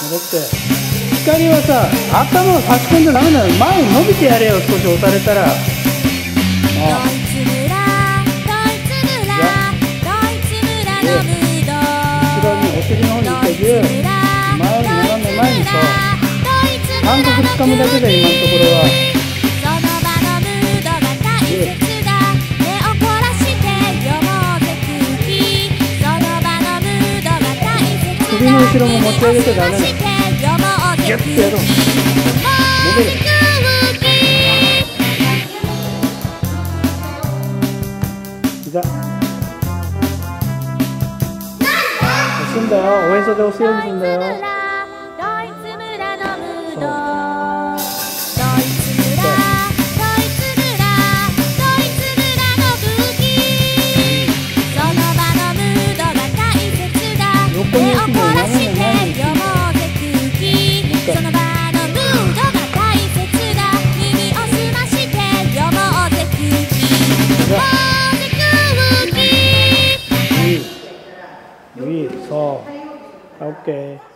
戻って。光はさ、頭を差し込んじゃダメなの。前に伸びてやれよ、少し押されたら。後ろにお尻の方に行ってギュー。前に斜め前にさ、感覚つかむだけで今のところは。首の後ろも持ち上げてダメなの。ギュッてやろう。戻る。膝。押すんだよ。おへそで押すようにするんだよ。横に行くのに斜め前に。そう。オッケー。